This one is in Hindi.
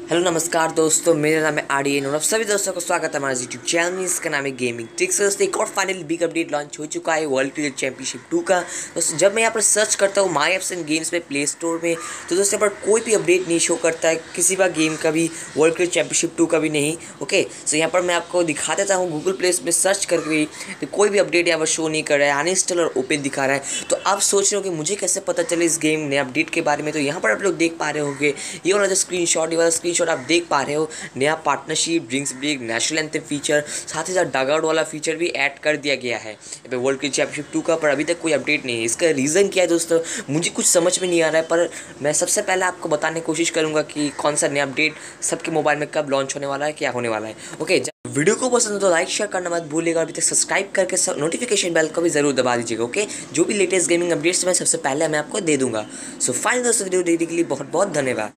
हेलो नमस्कार दोस्तों, मेरा नाम है आर्यन और आप सभी दोस्तों को स्वागत है हमारे यूट्यूब चैनल में। इसका नाम है गेमिंग टिक्स। दोस्तों एक और फाइनल बिग अपडेट लॉन्च हो चुका है वर्ल्ड क्रिकेट चैंपियनशिप 2 का। दोस्तों जब मैं यहाँ पर सर्च करता हूँ माई एप्स एंड गेम्स में प्ले स्टोर में, तो दोस्तों यहाँ पर कोई भी अपडेट नहीं शो करता है, किसी भी गेम का भी, वर्ल्ड क्रिकेट चैंपियनशिप 2 का भी नहीं। ओके, सो यहाँ पर मैं आपको दिखा देता हूँ गूगल प्ले में सर्च करके, तो कोई भी अपडेट यहाँ पर शो नहीं कर रहा है, अनइंस्टॉल और ओपन दिखा रहा है। तो आप सोच रहे हो कि मुझे कैसे पता चले इस गेम नए अपडेट के बारे में। तो यहाँ पर आप लोग देख पा रहे होंगे ये वाला जो स्क्रीनशॉट, ये वाला स्क्रीनशॉट आप देख पा रहे हो। नया partnership, drinks break, national anthem feature, साथ ही साथ डगआउट वाला फीचर भी ऐड कर दिया गया है यहाँ पे वर्ल्ड क्रिकेट चैंपियनशिप 2 का। पर अभी तक कोई अपडेट नहीं है। इसका रीज़न क्या है दोस्तों, मुझे कुछ समझ में नहीं आ रहा है। पर मैं सबसे पहले आपको बताने की कोशिश करूंगा कि कौन सा नया अपडेट सबके मोबाइल में कब लॉन्च होने वाला है, क्या होने वाला है। ओके, वीडियो को पसंद हो तो लाइक शेयर करना मत भूलिएगा। अभी तक सब्सक्राइब करके नोटिफिकेशन बेल को भी जरूर दबा दीजिएगा। ओके, जो भी लेटेस्ट गेमिंग अपडेट्स मैं सबसे पहले मैं आपको दे दूंगा। सो फाइनल दोस्तों, वीडियो देखने के लिए बहुत बहुत धन्यवाद।